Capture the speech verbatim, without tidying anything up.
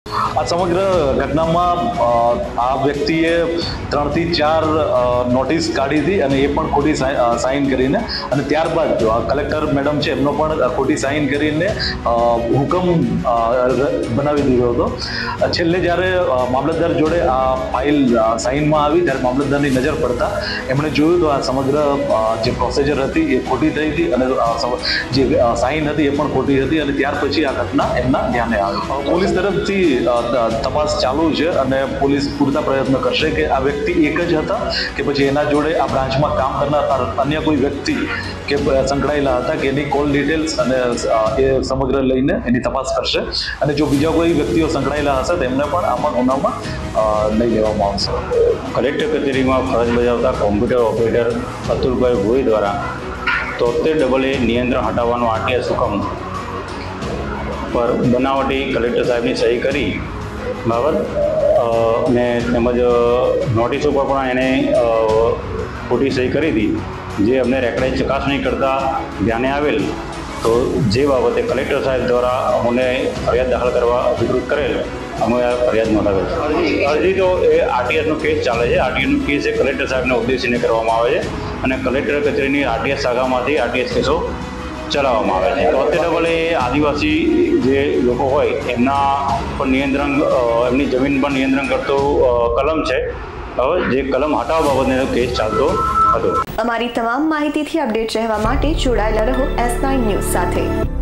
આ સમગ્ર ઘટનામાં આ વ્યક્તિએ ત્રણથી ચાર નોટિસ કાઢી હતી અને એ પણ ખોટી સાઇન કરીને અને ત્યારબાદ કલેક્ટર મેડમ છે એમનો પણ ખોટી સાઇન કરીને હુકમ બનાવી દીધો હતો. છેલ્લે જ્યારે મામલતદાર જોડે આ ફાઇલ સાઇનમાં આવી ત્યારે મામલતદારની નજર પડતા એમણે જોયું તો આ સમગ્ર જે પ્રોસિજર હતી એ ખોટી થઈ હતી અને જે સાઇન હતી એ પણ ખોટી હતી અને ત્યાર પછી આ ઘટના એમના ધ્યાને આવી. પોલીસ તરફથી તપાસ ચાલુ છે અને પોલીસ પૂરતા પ્રયત્ન કરશે કે આ વ્યક્તિ એક જ હતા કે પછી એના જોડે આ બ્રાન્ચમાં કામ કરનાર અન્ય કોઈ વ્યક્તિ કે સંકળાયેલા હતા કે એની કોલ ડિટેલ્સ અને એ સમગ્ર લઈને એની તપાસ કરશે અને જો બીજા કોઈ વ્યક્તિઓ સંકળાયેલા હશે તેમને પણ આમાં ગુનામાં લઈ લેવામાં આવશે. કલેક્ટર કચેરીમાં ફરજ બજાવતા કોમ્પ્યુટર ઓપરેટર અતુલભાઈ ભોઈ દ્વારા તોતેર ડબલ એ નિયંત્રણ હટાવવાનો આરટીએસ હુકમ પર બનાવટી કલેક્ટર સાહેબની સહી કરી બાબત અને તેમજ નોટિસ ઉપર પણ એને ખોટી સહી કરી હતી, જે અમને રેકર્ડની ચકાસણી કરતાં ધ્યાને આવેલ તો જે બાબતે કલેક્ટર સાહેબ દ્વારા અમને ફરિયાદ દાખલ કરવા વિકૃત કરેલ અમે આ ફરિયાદ નોંધાવેલ છે. અરજી અરજી તો એ આરટીએસનો કેસ ચાલે છે. આરટીએસનો કેસ એ કલેક્ટર સાહેબને ઉદ્દેશીને કરવામાં આવે છે અને કલેક્ટર કચેરીની આરટીએસ શાખામાંથી આરટીએસ કેસો ચલાવવામાં આવે છે. તોતેર ડબલ એ આદિવાસી જે લોકો હોય એમના પર નિયંત્રણ એમની જમીન પર નિયંત્રણ કરતો કલમ છે. હવે જે કલમ હટાવવા બાબતનો કેસ ચાલતો હતો. અમારી તમામ માહિતીથી અપડેટ રહેવા માટે જોડાયેલા રહો એસ નાઇન ન્યૂઝ સાથે.